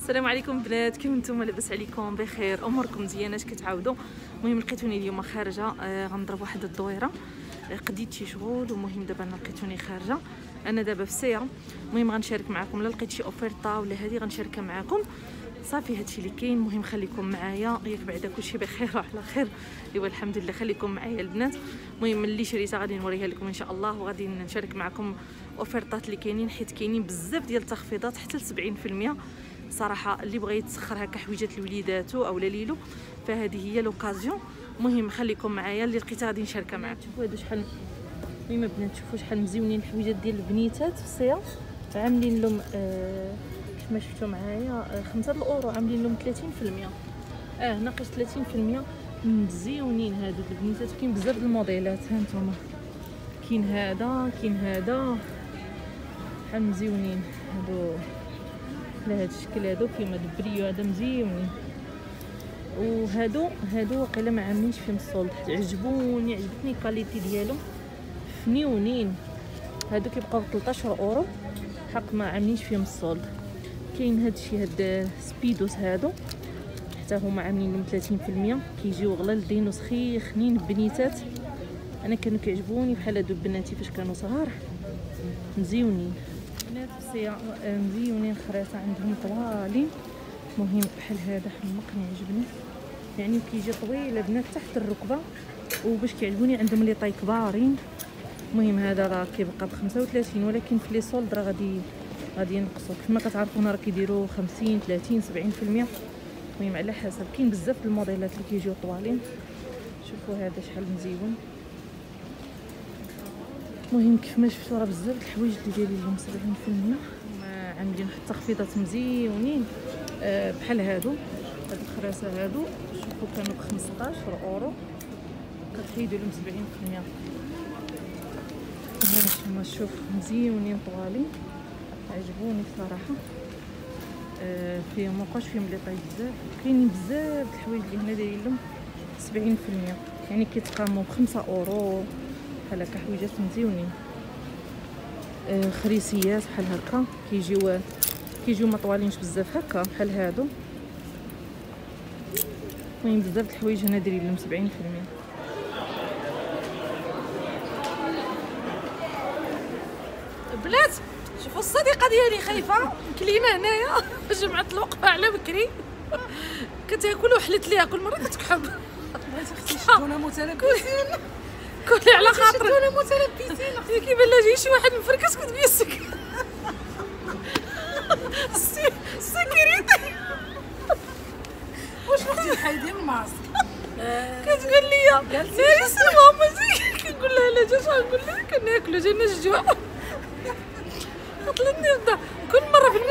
السلام عليكم بنات، كيف نتوما؟ لاباس عليكم؟ بخير؟ اموركم مزيانه؟ اش كتعاودوا؟ المهم لقيتوني اليوم خارجه، غنضرب واحد الدويره، قديت شي شغل، ومهم دابا انا لقيتوني خارجه. انا دابا في سيره، المهم غنشارك معكم، لا لقيت شي اوفيرطه ولا هذه غنشاركها معكم. صافي هادشي اللي كاين، المهم خليكم معايا، ياك بعدا كلشي بخير وعلى خير. ايوا الحمد لله، خليكم معايا البنات. المهم اللي شريتها غادي نوريها لكم ان شاء الله، وغادي نشارك معكم اوفيرطات اللي كاينين، حيت كاينين بزاف ديال التخفيضات حتى ل 70%. صراحه اللي بغى يتسخر هكا حويجات لوليداتو او ليلو، فهذه هي لوكازيون. المهم خليكم معايا، اللي لقيتها غادي نشاركها معكم. شوفوا هادو شحال، المهم البنات شوفوا شحال مزيونين الحويجات ديال البنيتات في الصيام. عاملين لهم كما شفتوا معايا 5 الاورو، عاملين لهم 30%، ناقص 30%. مزيونين هادو البنيتات، كاين بزاف د الموديلات. ها نتوما كاين هذا، كاين هذا، شحال مزيونين هادو على هاد الشكل. هادو كيما البريو هذا مزيونين، وهادو واقيلا ما عاملينش فيهم الصولد، عجبوني، عجبتني الكاليتي ديالهم، فنيونين. هادو كيبقاو 13 اورو، حق ما عاملينش فيهم الصولد. كاين هادشي هاد سبيدوس هادو حتى هما عاملين لهم 30%، كيجيو غلالدين وسخيخنين بنيتات. انا كانوا كيعجبوني بحال هادو بناتي فاش كانوا صغار، مزيونين بنات الصيام، مزيونين. خريطه عندهم طوالين، مهم بحال هذا حمقني، عجبني يعني، كيجي طويل بنات تحت الركبه، وباش كيعجبوني عندهم لي طاي كبارين. المهم هذا راه كيبقى ب 35، ولكن في لي سولد راه غادي ينقصوا، كما كتعرفون راه كيديروا 50 30 70%. المهم على حسب، كاين بزاف الموديلات اللي كيجيو طوالين. شوفوا هذا شحال مزيون. المهم كيف ما شفتوا راه بزاف الحوايج اللي دايرين لهم 70%، عاملين حتى تخفيضات مزيونين. بحال هادو، هاد الخراسه هادو شوفوا كانوا ب 15 اورو، كتحيدوا لهم 70%. هانتوما شوف مزيونين طوالين، عجبوني بصراحه. فيهم مابقاوش فيهم لي طاي بزاف، كاينين بزاف الحوايج اللي هنا دايرين لهم 70%، يعني كيتقاموا ب5 اورو بحال هكا، حويجات مزيونين. خريسيات بحال هكا كيجيو ما طوالينش بزاف هكا بحال هادو. المهم بزاف الحوايج هنا دايرين لهم 70%. بنات شوفوا الصديقه ديالي خايفه، كلينا هنايا جمعت الوقفه على بكري، كتاكل وحلت ليها كل مره كتكحب. بغيتي اختي شدونا متلبسين، كلي على خاطرك شدونا متلبسين. كيبان لها جاي شي واحد مفركس كتبي السكر السكريتي. واش اختي حايدين الماسك؟ كتقول لي ناري سلامه زي، كنقول لها لا جات، غنقول لها كناكلو جاينا الجوع. طلعتني نبدا كل مره في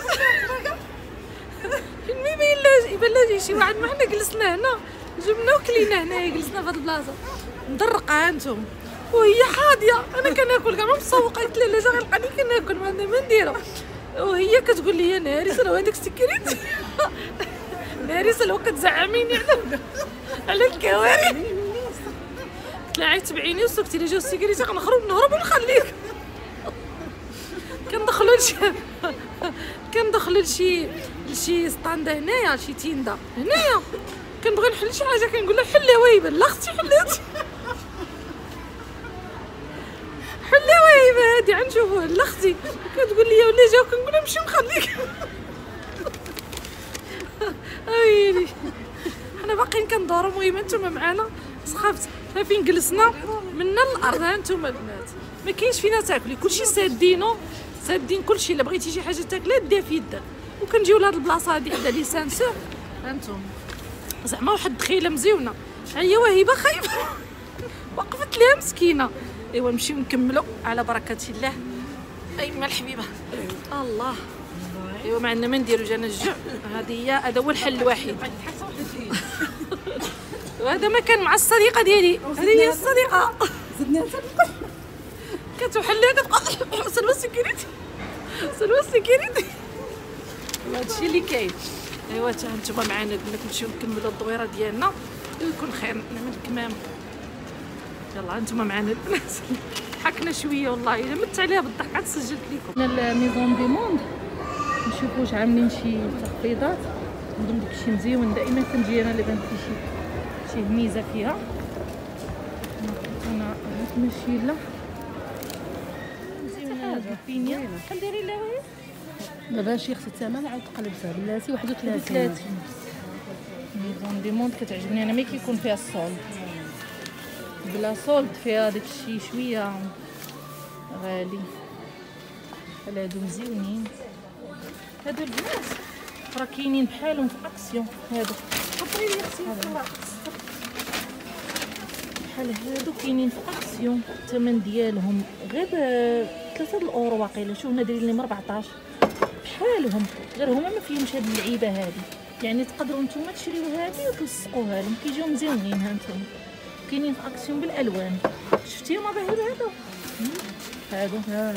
الماء يبان لها شي واحد. ما حنا جلسنا هنا، جبنا وكلينا هنايا، جلسنا في هاد البلاصه مدرقه انتم، وهي حاضيه. انا كناكل كاع ما مسوقه، قلت لها لا جا غنلقاني كناكل، ما عندنا ما نديرو. وهي كتقول لي ناري سلوى هذاك السكريت، ناري سلوى كتزعميني على الكوارث. طلعت تبعيني وسكتي، لا جاو السكريت غنخرج نهرب ونخليك. كندخلوا لشي ستاند هنايا، شي تيندا هنايا، كنبغي نحل شي حاجه، كنقول لها حلي وهيبه. لا اختي حليت، حلي وهيبه هادي غنشوفوها. لا اختي كتقول لي ولا جاو، كنقول لها نمشي نخليك. ويلي حنا باقيين كندورو. المهم نتوما معانا سخافت، فين جلسنا منا الارض. ها نتوما البنات ما كاينش فينا تاكلي، كلشي سادين كلشي. الا بغيتي شي حاجه تاكلها ديها في يدك. وكنجيو لهاد البلاصه هادي حدا لي سانسور. هانتوما زعما واحد الدخيله مزيونه. هي وهبه خايفه وقفت ليها مسكينه. ايوا نمشيو نكملوا على بركه الله. ايما الحبيبه الله. ايوا ما عندنا ما نديرو، جانا الجوع. هذا هو الحل الوحيد. وهذا ما كان مع الصديقه ديالي، هذه هي الصديقه. زدنا كتحليها كتبقى سلوى السكريتي، سلوى السكريتي. هادشي اللي كاين. ايوا تا نتوما معنا البنات، نمشيو نكملوا الدويره ديالنا ويكون خير نعمل الكمام. يلا نتوما معنا البنات، ضحكنا شويه والله، الا مت عليها بالضحك عاد سجلت لكم. هنا الميزون دي موند نشوفوا واش عاملين شي تخفيضات. عندهم داكشي مزيون، دائما كنجي انا اللي بانت لي شي ميزه فيها. انا هاد ماشي لا مزيونه هاد البينيا. شحال دايرين لها وهي؟ دابا شي اختي الثمن عاد قلبتها بلاتي 31. ميزون دي موند كتعجبني انا، ملي كيكون فيها الصولد. بلا صولد فيها داكشي شويه غالي. بحال هادو مزيونين، هادو البنات راه كاينين بحالهم في اكسيون. هادو حطي لي اختي بحال هادو كاينين في اكسيون، الثمن ديالهم غير 3 الاورو واقيلا. شوف هنا دايرين لهم 14 بحالهم، غير هما ما فيهمش هاد اللعيبه هادي. يعني تقدروا نتوما تشريو هادي وتلصقوها لهم، كيجيو مزيونين. ها نتوما كاينين في اكسيون بالالوان. شفتيهم باهي هادو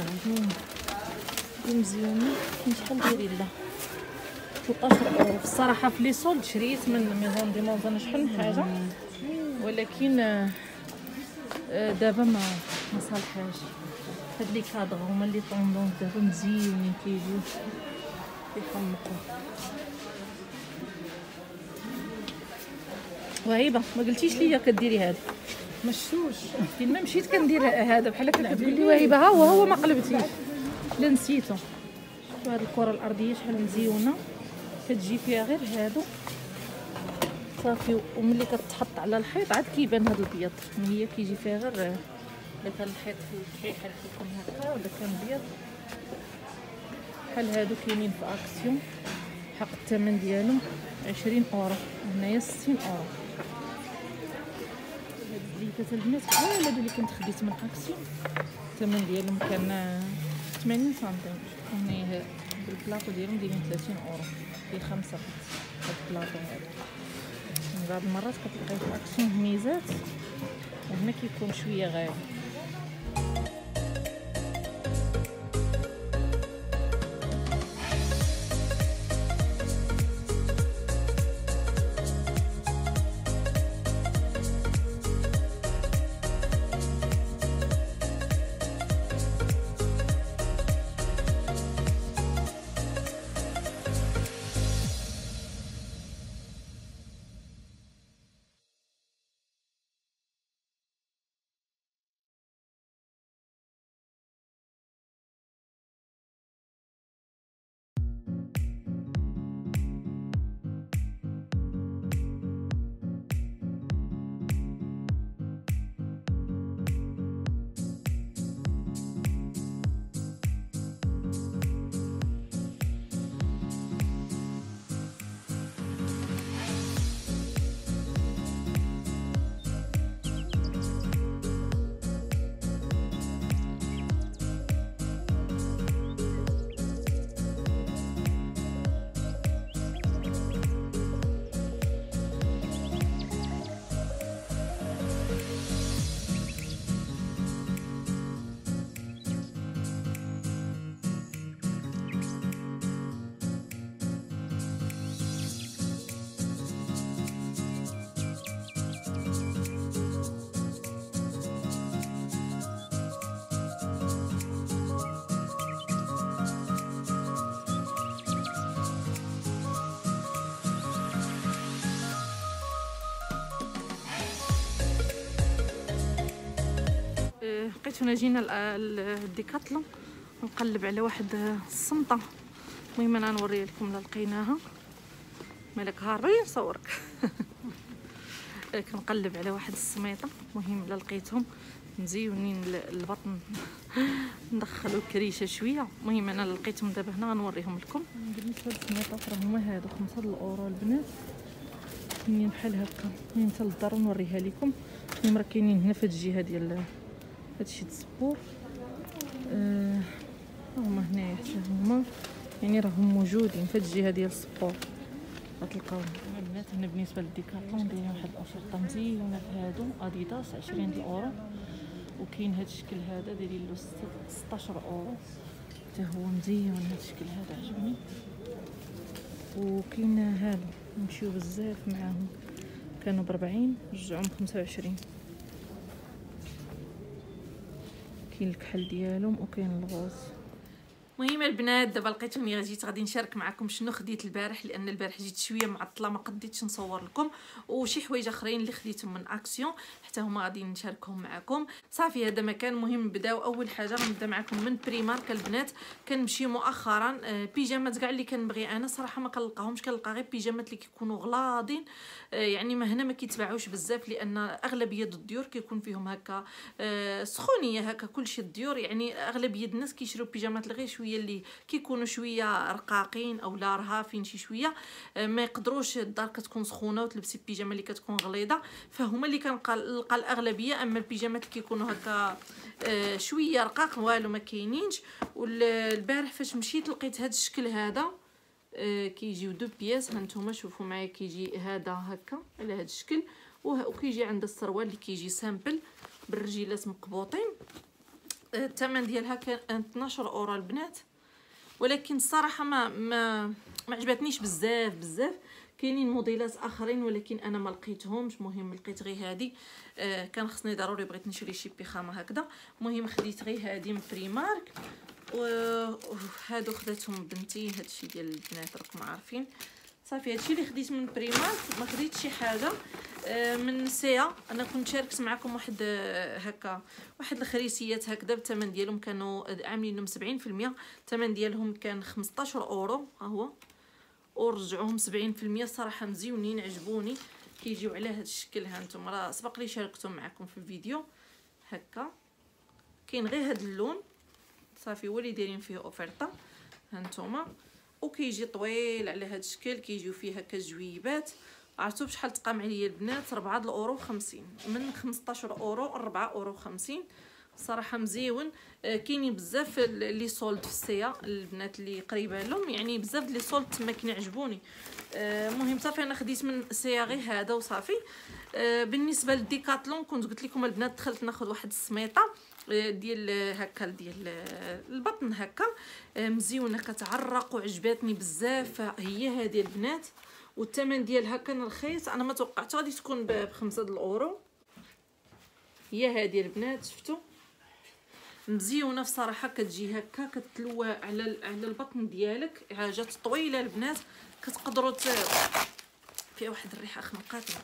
مزيونين. كاين شحال دايرين لا 13 اورو. في الصراحه في لي سولد شريت من ميزون دي مونزون شحال من حاجه، ولكن دابا ما صالحاش. هاد لي كادغ هما لي طوندونس دابا مزيونين، كيجيو كيحمقوا. وهيبه ما قلتيش ليا كديري هذا؟ ما شفتوش فين ما مشيت كندير هذا بحال هكا. كتقول لي وهيبه ها هو ما قلبتيش. لا نسيتو. شوف هاد الكره الارضيه شحال مزيونه، كتجي فيها غير هادو صافي. وملي كتحط على الحيط عاد كيبان هاد البيض. هي كيجي فيها غير الا كان الحيط فيه بحال كيكون هكا ولا كان بيض. بحال هادو كاينين في اكسيون، حق الثمن ديالهم 20 اورو، هنايا 60 اورو. هاد الزيتات البنات بحال هادو اللي كنت خديت من اكسيون، الثمن ديالهم كان 80 سنتيم. هنايا بالبلاطو ديالهم دايرين 30 اورو، فيه 5 هاد البلاطو هذا. من بعض المرات كتلقاي في اكسيون ميزات، وهنا كيكون شويه غالي. بقيت هنا جينا الديكاتلون نقلب على واحد الصمطه. المهم انا نوريها لكم لا لقيناها. مالك هاربي نصورك. كنقلب على واحد السميطه. المهم لا لقيتهم مزيونين البطن ندخلوا الكريشه شويه. المهم انا لقيتهم دابا هنا غنوريهم لكم. بالنسبه للسميطات راه هما هادو 5 الاورو البنات، كاينين بحال هكا. المهم حتى للدار نوريها لكم. المهم راه كاينين هنا في هاد الجهه ديال هادشي الصبور. هما هنايا حتى هما، يعني راهم موجودين في هاد الجهه ديال الصبور غتلقاوهم. البنات هنا بالنسبه للديكاتلون دايرين واحد الاشرطه مزيونه في هادو اديداس 20 اورو. وكاين هاد الشكل هذا دايرين له 16 اورو حتى هو مزيون. هاد الشكل هذا عجبني. وكاين هادو نمشيو بزاف معاهم، كانوا ب40 رجعوهم 25. كاين الكحل ديالهم وكاين الغوز. المهم البنات دابا لقيتوني غادي نشارك معكم شنو خديت البارح، لان البارح جيت شويه معطله ما قديتش نصور لكم، وشي حوايج اخرين اللي خديتهم من اكسيون حتى هما غادي نشاركهم معكم. صافي هذا مكان مهم. نبداو اول حاجه غنبدا معكم من بريمارك البنات. كنمشي مؤخرا بيجامات كاع اللي كنبغي انا صراحه ما كنلقاهمش، كنلقى غير بيجامات اللي كيكونوا غلاضين، يعني ما هنا ما كيتباعوش بزاف، لان اغلبيه الديور كيكون فيهم هكا سخونيه هكا كلشي الديور، يعني اغلبيه الناس كيشريو بيجامات غير شويه اللي كيكونوا شويه رقاقين او لا رهافين شي شويه، ما يقدروش الدار كتكون سخونه وتلبسي بيجامه اللي كتكون غليظه، فهما اللي كنلقى الاغلبيه. اما البيجامات اللي كيكونوا هكا شويه رقاق والو ما كاينينش. والبارح فاش مشيت لقيت هذا الشكل هذا، كيجيو دو بياس. ها نتوما شوفوا معايا، كيجي هذا هكا على هذا الشكل، وكيجي عند السروال اللي كيجي سامبل بالرجيلات مقبوطين. الثمن ديالها كان 12 اورو البنات، ولكن الصراحه ما عجبتنيش بزاف. كاينين موديلات اخرين ولكن انا ما لقيتهمش. المهم لقيت غير هذه، كان خصني ضروري بغيت نشري شي بيخامه هكذا. المهم خديت غير هذه من بريمارك، وهادو خداتهم بنتي. هادشي ديال البنات راكم عارفين. صافي هادشي اللي خديت من بريمارك. ما خديتش شي حاجه من سيا. انا كنت شاركت معكم واحد هكا واحد الخريسيات هكذا بالثمن ديالهم، كانوا عاملينهم 70%. الثمن ديالهم كان 15 اورو، ها هو، ورجعوهم 70%. صراحه مزيونين عجبوني، كيجيو على هذا الشكل. ها نتوما راه سبق لي شاركتهم معكم في الفيديو هكا. كاين غير هذا اللون صافي هو اللي دايرين فيه اوفرطه. ها نتوما، وكيجي طويل على هذا الشكل، كيجيو فيه هكا جويبات. عرفتوا بشحال تقام عليا البنات؟ 4 اورو 50، من 15 اورو 4 اورو 50. صراحه مزيون. كاينين بزاف لي سولد في السيا البنات اللي قريبه لهم، يعني بزاف لي سولد تما كيعجبوني. المهم صافي انا خديت من سيا غير هذا وصافي. بالنسبه للديكاتلون كنت قلت لكم البنات دخلت ناخذ واحد السميطه ديال هكا ديال البطن هكا مزيونه كتعرق وعجباتني بزاف. هي هذه البنات، والثمن ديالها كان رخيص. انا ما توقعت غادي تكون ب5 اورو. هي هذه البنات، شفتوا مزيونه بصراحه. كتجي هكا كتلوى على البطن ديالك، حاجات طويله البنات. كتقدروا فيها واحد الريحه خنقاتها،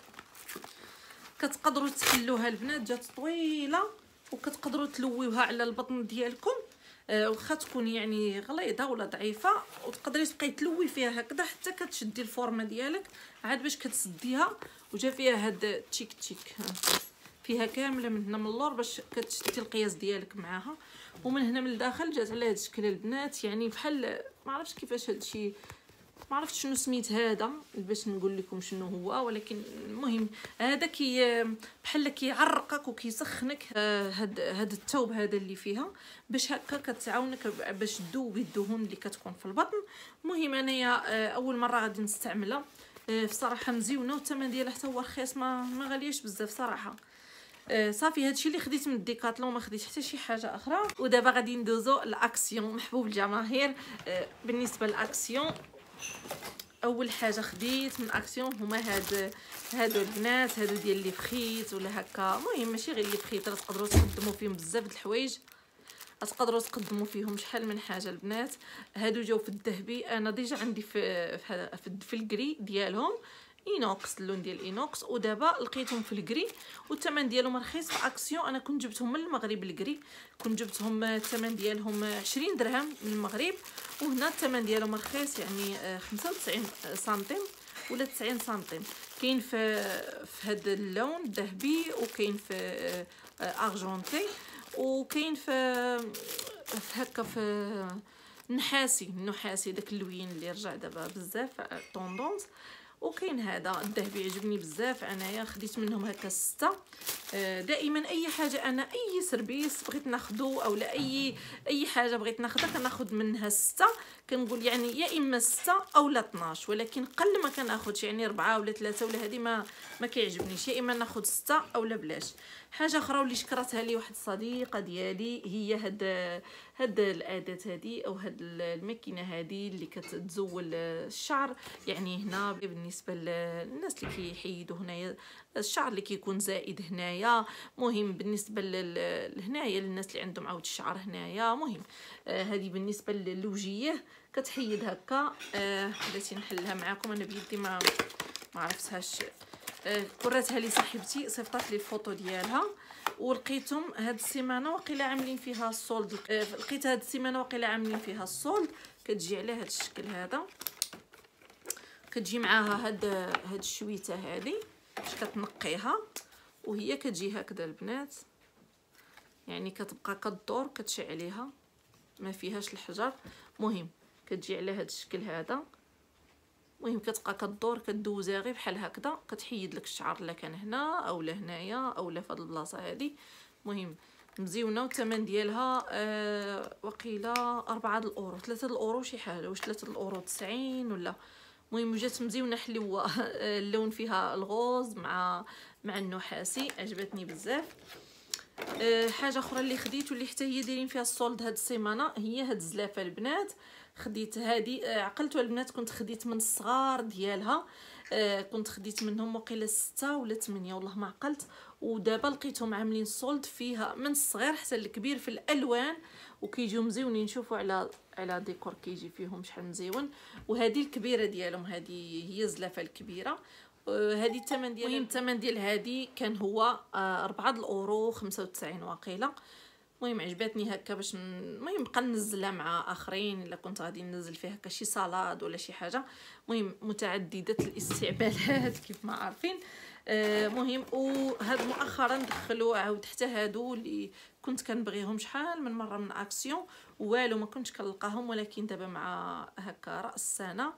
كتقدروا تحلوها البنات. جات طويله وكتقدروا تلويوها على البطن ديالكم، واخا تكون يعني غليظه ولا ضعيفه، وتقدري تبقاي تلوي فيها هكذا حتى كتشدي الفورمه ديالك عاد باش كتسديها. وجا فيها هاد تشيك فيها كامله من هنا من اللور باش كتشدي القياس ديالك معاها، ومن هنا من الداخل جات على هاد الشكل البنات. يعني بحال ما عرفتش كيفاش هادشي، ما عرفتش شنو سميت هذا باش نقول لكم شنو هو، ولكن المهم هذا بحال كيعرقك وكيسخنك. هاد الثوب هذا اللي فيها باش هكا كتعاونك باش تذوبي الدهون اللي كتكون في البطن. المهم انايا اول مره غادي نستعملها. بصراحه مزيونه، والثمن ديالها حتى هو رخيص، ما غالياش بزاف صراحه. صافي هادشي اللي خديت من الديكاتلون، ما خديتش حتى شي حاجه اخرى. ودابا غادي ندوزو لاكسيون محبوب الجماهير. بالنسبه لاكسيون اول حاجه خديت من اكسيون هما هادو البنات، هادو ديال لي فخيت ولا هكا. المهم ماشي غير لي فخيت، راه تقدروا تقدموا فيهم بزاف د الحوايج، تقدروا تقدموا فيهم شحال من حاجه البنات. هادو جاو في الذهبي، انا ديجا عندي في الكري ديالهم اينوكس، اللون ديال اينوكس، ودابا لقيتهم في الكري والثمن ديالهم رخيص. في اكسيون انا كنت جبتهم من المغرب الكري، كنت جبتهم الثمن ديالهم 20 درهم من المغرب، وهنا الثمن ديالهم رخيص يعني 95 سنتيم ولا 90 سنتيم. كاين في هذا اللون الذهبي، وكاين في ارجونتي، وكاين في هكا في النحاسي داك اللوين اللي رجع دابا بزاف طوندونس. وكاين هذا الذهبي عجبني بزاف، انايا خديت منهم هكا 6. دائما اي حاجه انا اي سربيس بغيت ناخذو او لا اي حاجه بغيت ناخذها كناخذ منها 6. كنقول يعني يا اما 6 او لا 12، ولكن قل ما كناخذش يعني 4 ولا 3 ولا هذه ما كيعجبنيش، يا اما ناخذ 6 او لا بلاش. حاجه اخرى واللي شكرتها لي واحد الصديقه ديالي هي هاد الاداه هادي او هاد الماكينه هادي اللي كتزول الشعر. يعني هنا بالنسبه للناس اللي كيحيدوا هنايا الشعر اللي كيكون زائد هنايا، مهم بالنسبه لهنايا للناس اللي عندهم عود الشعر هنايا. مهم هذه بالنسبه للوجيه كتحيد هكا. بغيتي نحلها معكم انا بيدي ما عرفتهاش. وراتها لي صاحبتي صيفطات لي الفوطو ديالها، ولقيتهم هاد السيمانه واقيلا عاملين فيها السولد. لقيت هاد السيمانه واقيلا عاملين فيها السولد. كتجي على هاد الشكل هذا، كتجي معاها هاد الشويته هادي باش كتنقيها، وهي كتجي هكذا البنات. يعني كتبقى كدور كتشعليها ما فيهاش الحجر. مهم كتجي على هاد الشكل هذا. مهم كتبقى كدور كدوزها غير بحال هكذا، كتحيد لك الشعر لا كان هنا او هنايا او في هاد البلاصه هادي. مهم مزيونه، والثمن ديالها وقيله 4 الاورو 3 الاورو شي حاجه، واش 3 الاورو 90 ولا. المهم جات مزيونه حلوه. اللون فيها الغوز مع النحاسي، عجبتني بزاف. حاجه اخرى اللي خديت واللي حتى هي دايرين فيها السولد هاد السيمانه هي هاد الزلافه البنات. خديت هادي عقلتوا البنات، كنت خديت من الصغار ديالها. كنت خديت منهم وقيله 6 ولا 8 والله ما عقلت. ودابا لقيتهم عاملين سولد فيها من الصغير حتى الكبير في الالوان، وكيجيو مزيونين. شوفوا على ديكور كيجي فيهم شحال مزيون. وهذه الكبيره ديالهم، هذه هي الزلافه الكبيره. هذه الثمن ديالها، المهم الثمن ديال هذه كان هو 4 الاورو 95 واقيلا. المهم عجبتني هكا باش المهم نبقى ننزلها مع اخرين الا كنت غادي ننزل فيها هكا شي صالاد ولا شي حاجه. المهم متعدده الاستعمالات كيف ما عارفين. مهم وهاد مؤخرا دخلوا عاود حتى هادو اللي كنت كنبغيهم شحال من مره من اكسيون والو ما كنتش كنلقاهم، ولكن دابا مع هكا راس السنه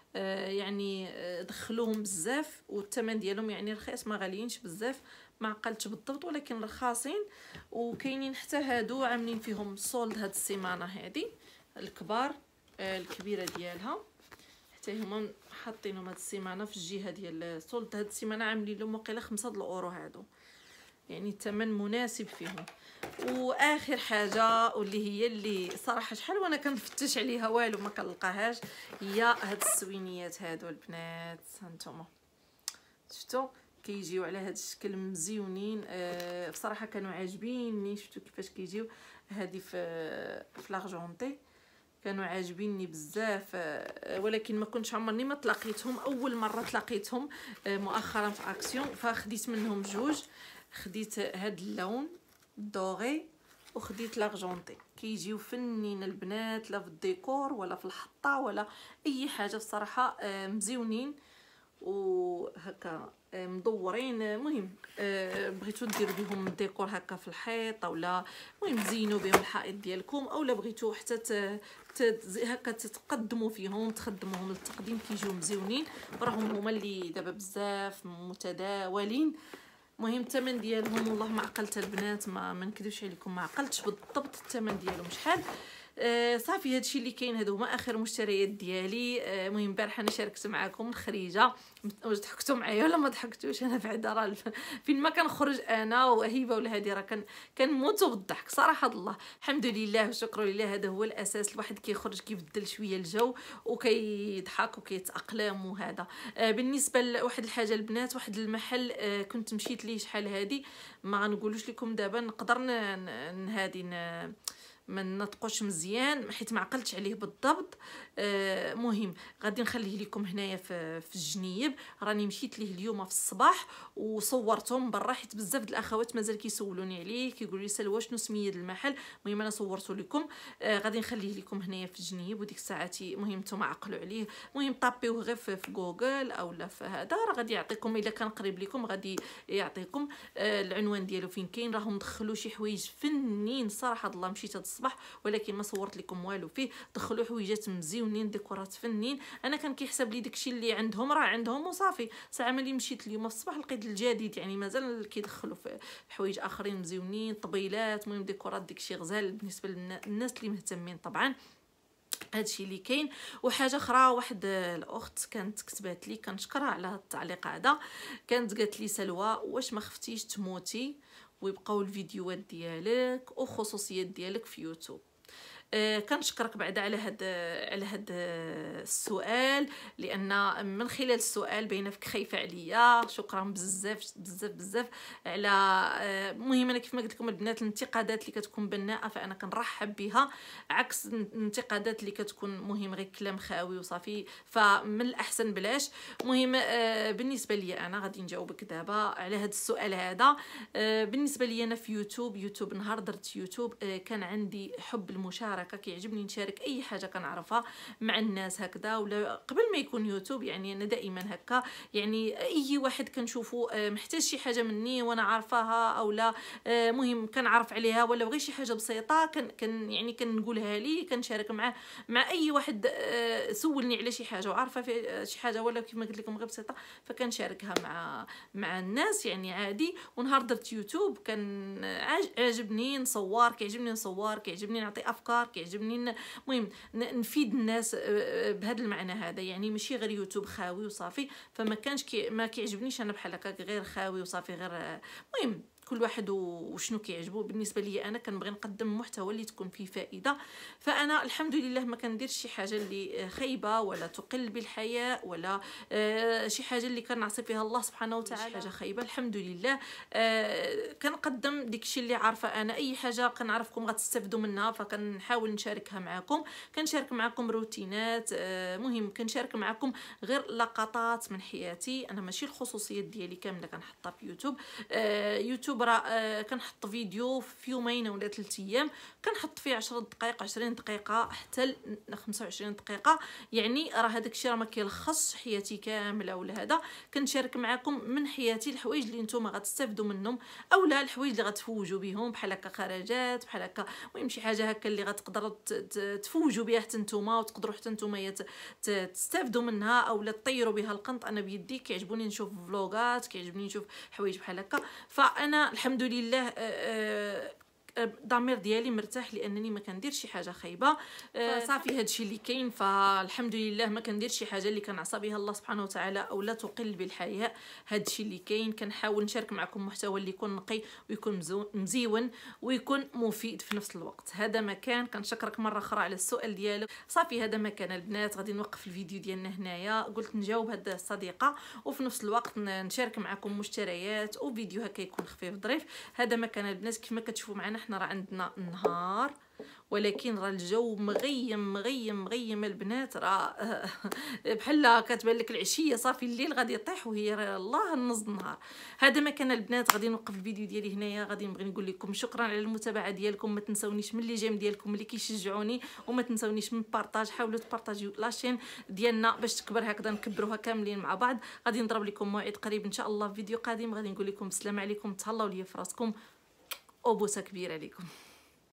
يعني دخلوهم بزاف، والثمن ديالهم يعني رخيص ما غاليينش بزاف. ما عقلتش بالضبط ولكن رخاصين. وكاينين حتى هادو عاملين فيهم سولد هاد السيمانه هادي الكبار. الكبيره ديالها حتى هما حاطينهم هاد السيمانه في الجهه ديال السولد. هاد السيمانه عاملين لهم وقيله 5 الاورو هادو، يعني الثمن مناسب فيهم. واخر حاجه واللي هي اللي صراحه شحال وانا كنفتش عليها والو ما كنلقاهاش، هي هاد السوينيات هادو البنات. هانتوما شفتوا كيجيو على هاد الشكل مزيونين. بصراحه كانوا عاجبيني. شفتوا كيفاش كيجيو هادي في لارجونتي، كانوا عاجبيني بزاف. ولكن ما كنتش عمرني ما تلاقيتهم. اول مره تلاقيتهم مؤخرا في اكسيون، فخديت منهم جوج. خديت هاد اللون الدوغي وخديت لارجونتي. كيجيو فنين البنات، لا في الديكور ولا في الحطه ولا اي حاجه. بصراحه مزيونين وهكا مدورين. المهم بغيتو ديروا بهم الديكور هكا في الحيط، اولا المهم تزينوا بهم الحائط ديالكم، اولا بغيتو حتى هكا تتقدموا فيهم تخدموهم للتقديم كيجيو مزيونين. راهم هما اللي دابا بزاف متداولين. المهم الثمن ديالهم والله ما عقلت البنات، ما نكذبش عليكم ما عقلتش بالضبط الثمن ديالهم شحال. صافي هادشي اللي كاين. هادو هما اخر مشتريات ديالي. المهم البارحه انا شاركت معكم الخريجه. واش ضحكتوا معايا ولا ما ضحكتوش؟ انا بعدا راه فين ما كنخرج انا وهبه ولا هادي راه كنموتوا بالضحك صراحه الله. الحمد لله وشكر لله، هذا هو الاساس. الواحد كيخرج كيبدل شويه الجو وكيضحك وكيتاقلم. وهذا بالنسبه لواحد الحاجه البنات، واحد المحل كنت مشيت ليه شحال هادي، ما غنقولوش لكم دابا. نقدر هادي ما نطقوش مزيان حيت ما عقلتش عليه بالضبط. مهم غادي نخليه لكم هنايا في الجنيب. راني مشيت ليه اليوم في الصباح وصورتهم برا، حيت بزاف د الاخوات مازال كيسولوني عليه كيقولوا لي سلوى شنو سميه المحل. المهم انا صورته لكم. غادي نخليه لكم هنايا في الجنيب، وديك الساعه المهم نتوما عقلوا عليه. المهم طابيوه غير في جوجل اولا في هذا، راه غادي يعطيكم. الا كان قريب لكم غادي يعطيكم العنوان ديالو فين كاين. راهم دخلوا شي حوايج فنين صراحه الله. مشيت هذا الصباح ولكن ما صورت لكم والو فيه. دخلوا حويجات مزيونين، ديكورات فنين. انا كان كيحسب لي داكشي اللي عندهم راه عندهم وصافي. ساعه ملي مشيت اليوم في الصباح لقيت الجديد، يعني مازال كيدخلوا في حوايج اخرين مزيونين، طبيلات، المهم ديكورات داكشي غزال بالنسبه للناس اللي مهتمين طبعا. هادشي اللي كاين. وحاجه اخرى، واحد الاخت كانت كتبات لي كنشكرها على التعليق هذا. كانت قالت لي سلوى واش ما خفتيش تموتي ويبقاو الفيديوهات ديالك وخصوصيات ديالك في يوتيوب؟ كنشكرك بعدا على هاد السؤال، لان من خلال السؤال باينه فيك خايفه عليا. شكرا بزاف بزاف بزاف على المهم انا كيف ما قلت لكم البنات، الانتقادات اللي كتكون بناءه فانا كنرحب بها، عكس الانتقادات اللي كتكون مهم غير كلام خاوي وصافي، فمن الاحسن بلاش. المهم بالنسبه لي انا غادي نجاوبك دابا على هذا السؤال هذا. بالنسبه لي انا في يوتيوب نهار درت يوتيوب كان عندي حب المشاركه، كيعجبني نشارك اي حاجه كنعرفها مع الناس هكذا، ولا قبل ما يكون يوتيوب يعني انا دائما هكا، يعني اي واحد كنشوفو محتاج شي حاجه مني وانا عارفاها او لا، مهم كنعرف عليها ولا بغي شي حاجه بسيطه كان يعني كنقولها لي، كنشارك مع اي واحد سولني على شي حاجه وعارفه في شي حاجه ولا كيف ما قلت لكم غير بسيطه، فكنشاركها مع الناس يعني عادي. ونهار درت يوتيوب كان عاجبني نصور، كيعجبني نصور، كيعجبني نعطي افكار، كيعجبني المهم نفيد الناس بهذا المعنى هذا، يعني ماشي غير يوتيوب خاوي وصافي. فما كانش ما كيعجبنيش انا بحال هكا غير خاوي وصافي، غير المهم كل واحد وشنو كيعجبو. بالنسبه لي انا كنبغي نقدم محتوى اللي تكون فيه فائده، فانا الحمد لله ما كنديرش شي حاجه اللي خايبه ولا تقل بالحياء ولا شي حاجه اللي كنعصي فيها الله سبحانه وتعالى، شي حاجه خايبه الحمد لله. كنقدم داكشي اللي عارفه انا، اي حاجه كنعرفكم غتستافدوا منها فكنحاول نشاركها معكم، كنشارك معكم روتينات، مهم كنشارك معكم غير لقطات من حياتي انا، ماشي الخصوصيات ديالي كامله كنحطها في يوتيوب راه كنحط فيديو في يومين ولا 3 ايام، كنحط فيه 10 دقائق 20 دقيقه حتى 25 دقيقه، يعني راه هذاك الشيء راه ما كيلخصش حياتي كامله ولا هذا، كنشارك معكم من حياتي الحوايج اللي نتوما غتستافدوا منهم او لا الحوايج اللي غتفوجوا بهم، بحال هكا خرجات بحال هكا، المهم شي حاجه هكا اللي غتقدروا تفوجوا بها حتى نتوما وتقدروا حتى نتوما تستافدوا منها او لا تطيروا بها القنط. انا بيدي كيعجبوني نشوف فلوغات، كيعجبني نشوف حوايج بحال هكا، فانا الحمد لله الضمير ديالي مرتاح لانني ما كنديرش شي حاجه خايبه. صافي هادشي اللي كاين، فالحمد لله ما كنديرش شي حاجه اللي كنعصى بها الله سبحانه وتعالى او لا تقل بالحياء. هادشي اللي كاين، كنحاول نشارك معكم محتوى اللي يكون نقي ويكون مزيون ويكون مفيد في نفس الوقت. هذا ما كان، كنشكرك مره اخرى على السؤال ديالك. صافي هذا ما كان البنات، غادي نوقف الفيديو ديالنا هنايا، قلت نجاوب هاد الصديقه وفي نفس الوقت نشارك معكم مشتريات وفيديو هكا يكون خفيف ظريف. هذا ما كان البنات، كيف ما كتشوفوا معنا حنا راه عندنا النهار ولكن راه الجو مغيم مغيم مغيم البنات، راه بحال كتبان لك العشيه صافي الليل غادي يطيح وهي الله نص النهار. هذا ما كان البنات، غادي نوقف الفيديو ديالي هنايا، غادي نبغي نقول لكم شكرا على المتابعه ديالكم، ما تنسونيش من لي جيم ديالكم اللي كيشجعوني، وما تنسونيش من بارطاج، حاولوا تبارطاجيو لاشين ديالنا باش تكبر هكذا نكبروها كاملين مع بعض. غادي نضرب لكم موعد قريب ان شاء الله في فيديو قادم، غادي نقول لكم السلام عليكم، تهلاو ليا في راسكم وبوسه كبيره لكم.